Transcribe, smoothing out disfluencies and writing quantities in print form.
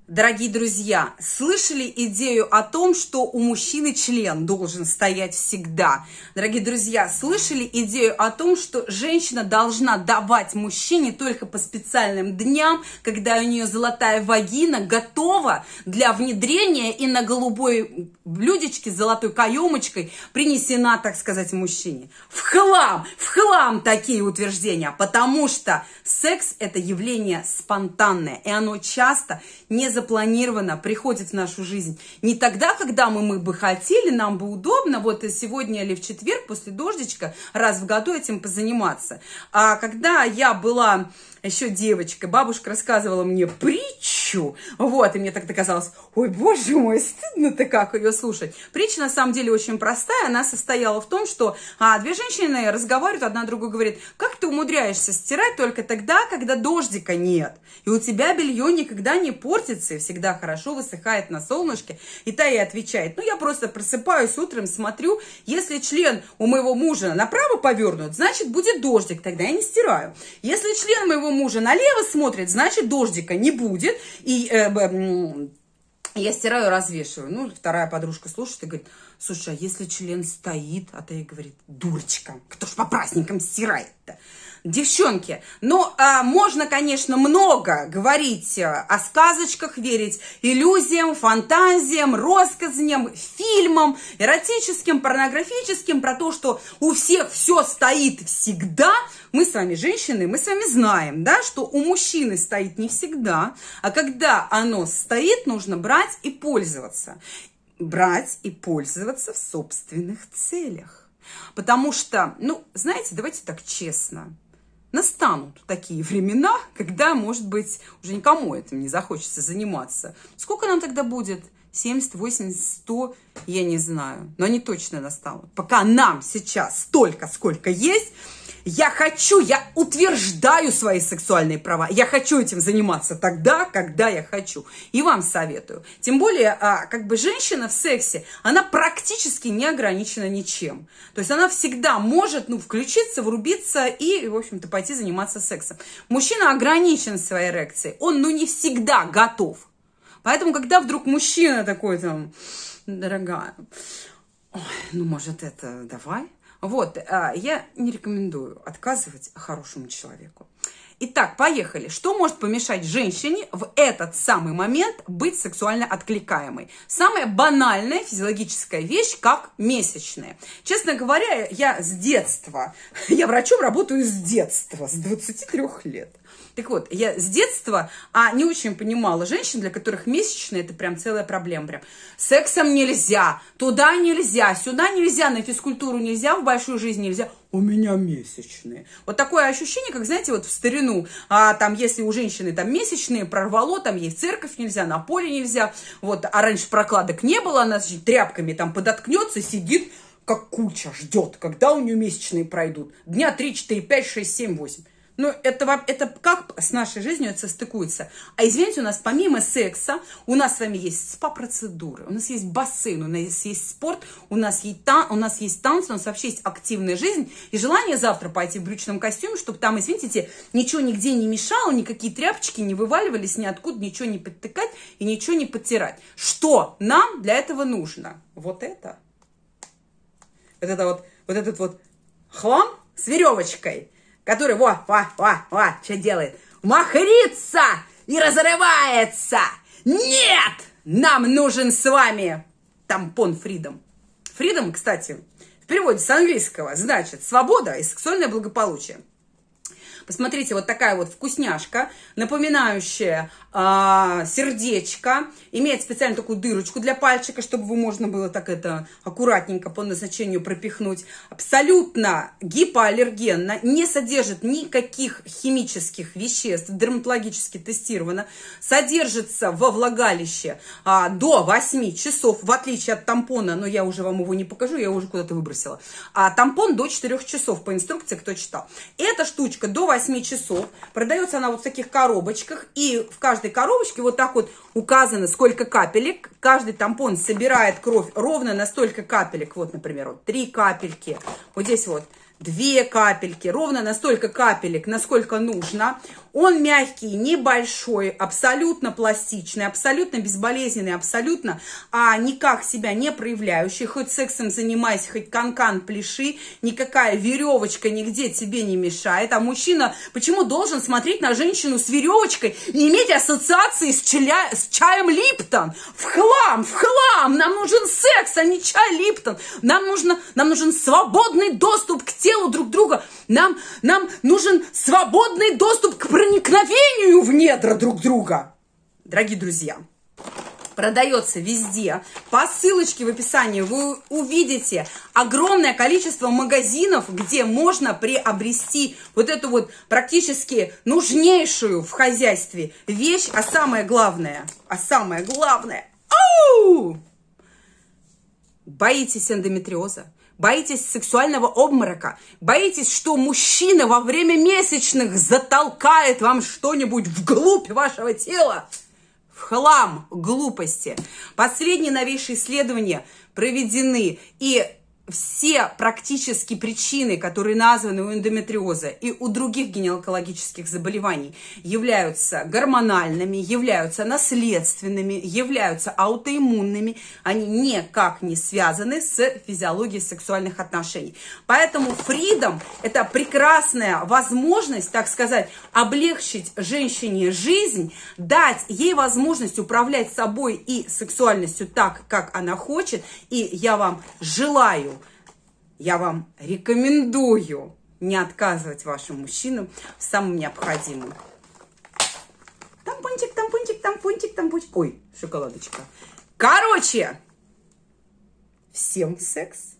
Дорогие друзья, слышали идею о том, что у мужчины член должен стоять всегда? Дорогие друзья, слышали идею о том, что женщина должна давать мужчине только по специальным дням, когда у нее золотая вагина готова для внедрения и на голубой блюдечке с золотой каемочкой принесена, так сказать, мужчине? В хлам такие утверждения, потому что секс – это явление спонтанное, и оно часто не запланированно приходит в нашу жизнь. Не тогда, когда мы бы хотели, нам бы удобно, вот и сегодня или в четверг после дождичка раз в году этим позаниматься. А когда я была еще девочкой, бабушка рассказывала мне притчу, вот, и мне так казалось, ой, боже мой, стыдно-то как ее слушать. Притча на самом деле очень простая, она состояла в том, что две женщины разговаривают, одна другую говорит, как ты умудряешься стирать только тогда, когда дождика нет, и у тебя белье никогда не портится, и всегда хорошо высыхает на солнышке. И та ей отвечает, ну я просто просыпаюсь утром, смотрю, если член у моего мужа направо повернут, значит будет дождик, тогда я не стираю. Если член моего мужа налево смотрит, значит дождика не будет, и я стираю, развешиваю. Ну, вторая подружка слушает и говорит, слушай, а если член стоит, а та ей говорит, дурочка, кто ж по праздникам стирает-то? Девчонки, ну, можно, конечно, много говорить о сказочках, верить иллюзиям, фантазиям, россказням, фильмам, эротическим, порнографическим, про то, что у всех все стоит всегда. Мы с вами женщины, мы с вами знаем, да, что у мужчины стоит не всегда, а когда оно стоит, нужно брать и пользоваться. Брать и пользоваться в собственных целях. Потому что, ну, знаете, давайте так честно. Настанут такие времена, когда, может быть, уже никому этим не захочется заниматься. Сколько нам тогда будет? 70, 80, 100? Я не знаю. Но они точно настанут. Пока нам сейчас столько, сколько есть, я утверждаю свои сексуальные права. Я хочу этим заниматься тогда, когда я хочу. И вам советую. Тем более, как бы женщина в сексе, она практически не ограничена ничем. То есть она всегда может, включиться, врубиться и, в общем-то, пойти заниматься сексом. Мужчина ограничен в своей эрекцией. Он, не всегда готов. Поэтому, когда вдруг мужчина такой там, дорогая, ой, может это давай? Вот, я не рекомендую отказывать хорошему человеку. Итак, поехали. Что может помешать женщине в этот самый момент быть сексуально откликаемой? Самая банальная физиологическая вещь, как месячные. Честно говоря, я врачом работаю с детства, с 23 лет. Так вот, я с детства не очень понимала женщин, для которых месячные – это прям целая проблема. Прям сексом нельзя, туда нельзя, сюда нельзя, на физкультуру нельзя, в большую жизнь нельзя. У меня месячные. Вот такое ощущение, как, знаете, вот в старину, там, если у женщины там месячные, прорвало, там ей в церковь нельзя, на поле нельзя, вот, а раньше прокладок не было, она тряпками там подоткнется, сидит, как куча, ждет, когда у нее месячные пройдут. Дня 3, 4, 5, 6, 7, 8. Ну, это как с нашей жизнью это состыкуется? А извините, у нас помимо секса, у нас с вами есть спа-процедуры, у нас есть бассейн, у нас есть спорт, у нас есть танцы, у нас вообще есть активная жизнь. И желание завтра пойти в брючном костюме, чтобы там, извините, ничего нигде не мешало, никакие тряпочки не вываливались ниоткуда, ничего не подтыкать и ничего не подтирать. Что нам для этого нужно? Вот это. Вот этот вот хлам с веревочкой, который, что делает? Махрится и разрывается. Нет! Нам нужен с вами тампон Freedom. Freedom, кстати, в переводе с английского значит свобода и сексуальное благополучие. Посмотрите, вот такая вот вкусняшка, напоминающая сердечко, имеет специально такую дырочку для пальчика, чтобы его можно было так это аккуратненько по назначению пропихнуть. Абсолютно гипоаллергенно, не содержит никаких химических веществ, дерматологически тестировано, содержится во влагалище до 8 часов, в отличие от тампона, но я уже вам его не покажу, я уже куда-то выбросила. А тампон до 4 часов, по инструкции, кто читал. Эта штучка до 8 часов, продается она вот в таких коробочках, и в каждой коробочке вот так вот указано, сколько капелек. Каждый тампон собирает кровь ровно на столько капелек. Вот, например, вот 3 капельки. Вот здесь вот 2 капельки, ровно настолько капелек, насколько нужно. Он мягкий, небольшой, абсолютно пластичный, абсолютно безболезненный, абсолютно никак себя не проявляющий. Хоть сексом занимайся, хоть канкан пляши, никакая веревочка нигде тебе не мешает. А мужчина почему должен смотреть на женщину с веревочкой и иметь ассоциации с чаем Липтон? В хлам, в хлам! Нам нужен секс, а не чай Липтон. Нам нужен свободный доступ к телу друг друга. Нам нужен свободный доступ к проникновению в недра друг друга. Дорогие друзья, продается везде. По ссылочке в описании вы увидите огромное количество магазинов, где можно приобрести вот эту вот практически нужнейшую в хозяйстве вещь. А самое главное, боитесь эндометриоза? Боитесь сексуального обморока? Боитесь, что мужчина во время месячных затолкает вам что-нибудь вглубь вашего тела? В хлам глупости. Последние новейшие исследования проведены, и все практически причины, которые названы у эндометриоза и у других гинекологических заболеваний, являются гормональными, являются наследственными, являются аутоиммунными. Они никак не связаны с физиологией сексуальных отношений. Поэтому Freedom – это прекрасная возможность, так сказать, облегчить женщине жизнь, дать ей возможность управлять собой и сексуальностью так, как она хочет. И я вам желаю, я вам рекомендую не отказывать вашим мужчинам в самом необходимом. Тампончик, тампончик, тампончик, тампончик. Ой, шоколадочка. Короче, всем секс.